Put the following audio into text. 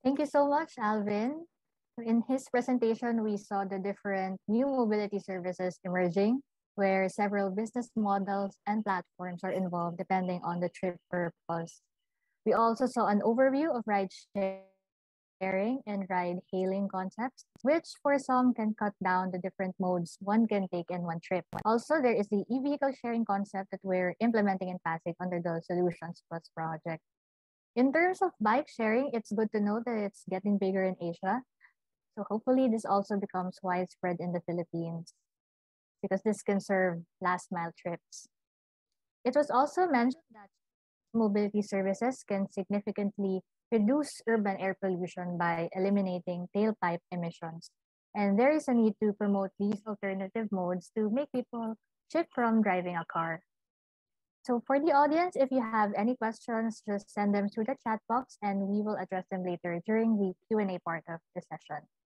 Thank you so much, Alvin. In his presentation, we saw the different new mobility services emerging, where several business models and platforms are involved depending on the trip purpose. We also saw an overview of ride sharing and ride hailing concepts, which for some can cut down the different modes one can take in one trip. Also, there is the e-vehicle sharing concept that we're implementing in Pasig under the Solutions Plus project. In terms of bike sharing, it's good to know that it's getting bigger in Asia. So hopefully this also becomes widespread in the Philippines because this can serve last mile trips. It was also mentioned that mobility services can significantly reduce urban air pollution by eliminating tailpipe emissions. And there is a need to promote these alternative modes to make people shift from driving a car. So for the audience, if you have any questions, just send them through the chat box and we will address them later during the Q&A part of the session.